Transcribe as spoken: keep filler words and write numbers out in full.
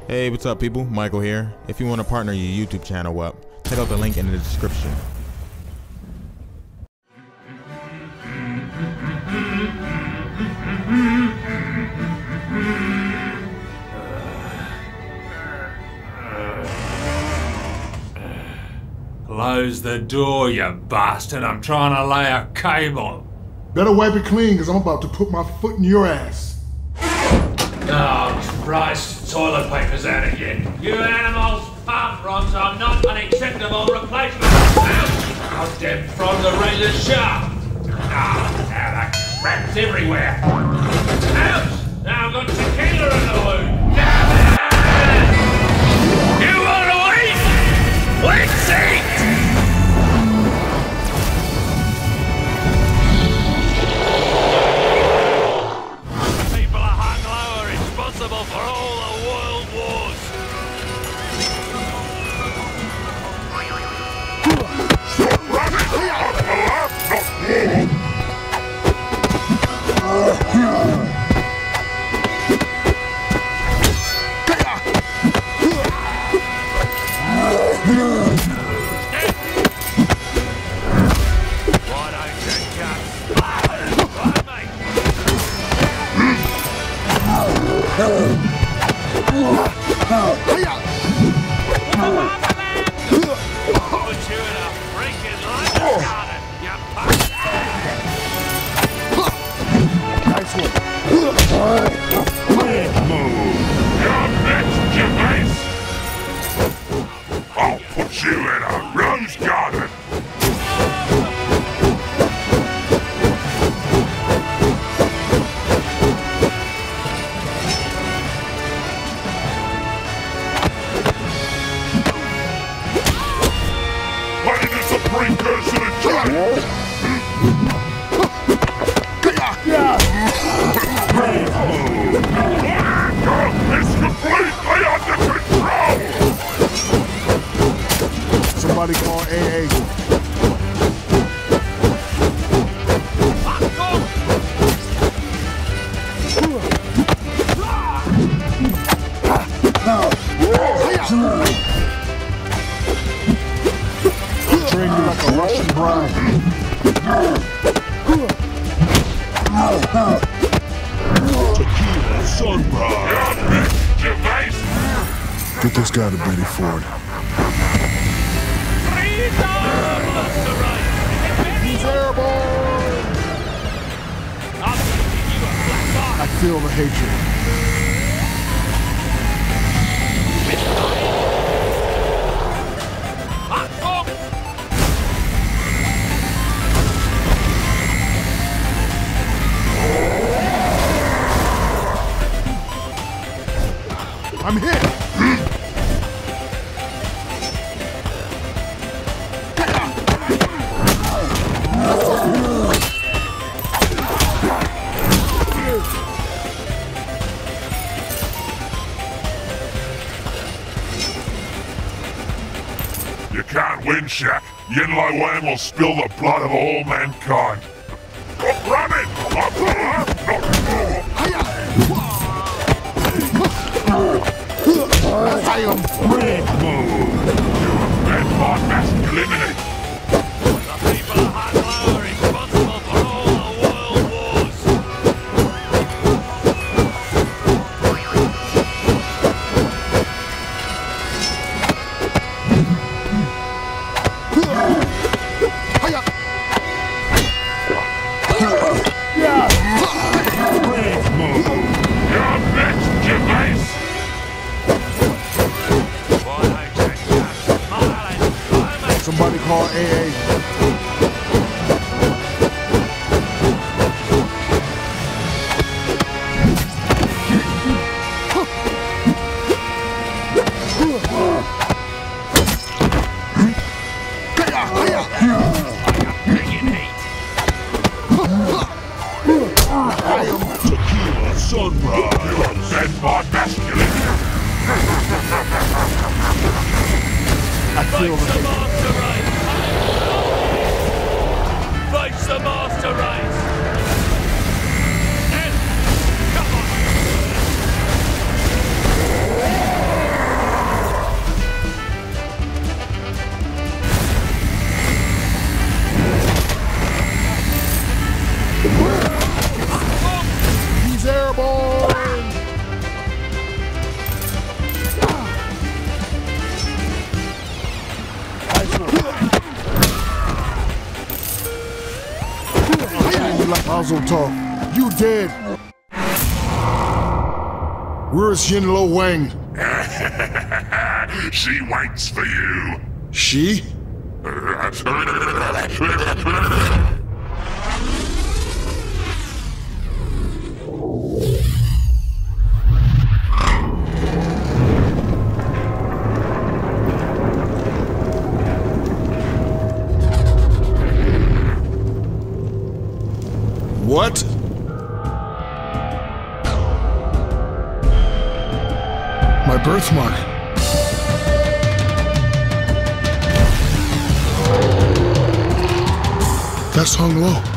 Hey, what's up people? Michael here. If you want to partner your YouTube channel up, check out the link in the description. Close the door, you bastard. I'm trying to lay a cable. Better wipe it clean, because I'm about to put my foot in your ass. Oh, Christ. Toilet paper's out again. You animals, palm fronds are not an acceptable replacement. Out them from the razor sharp. Ah, now the crap's everywhere. Ouch! Now I've got tequila in the wound. Damn it! You want to eat? Let's eat! For all the world wars. Stop running! Why don't you just right, mate? Put you in a freaking life garden, you punk. Nice one. You're next, you face! I'll put you in a rose garden! Precursor to giant! It's completely under control! Somebody call A A. Train you like a Russian bride. Tequila sunrise! You're next, you face! Get this guy to Betty Ford. I feel the hatred. I'm hit! You can't win, Shaq. Yinlo Wang will spill the blood of all mankind. Stop running! I'm I am red mode. Red part masculinity. The people of Hanlo are responsible for all the world wars. Red mode. You're next, you face! Somebody call A A. Tequila sunrise. Dead part masculine. I feel the hatred. Master race! Face the master race! Ed, come on! me like Azotov. You dead. Where is Yinlo Wang? She waits for you. She? What? My birthmark. That's Hung Lo.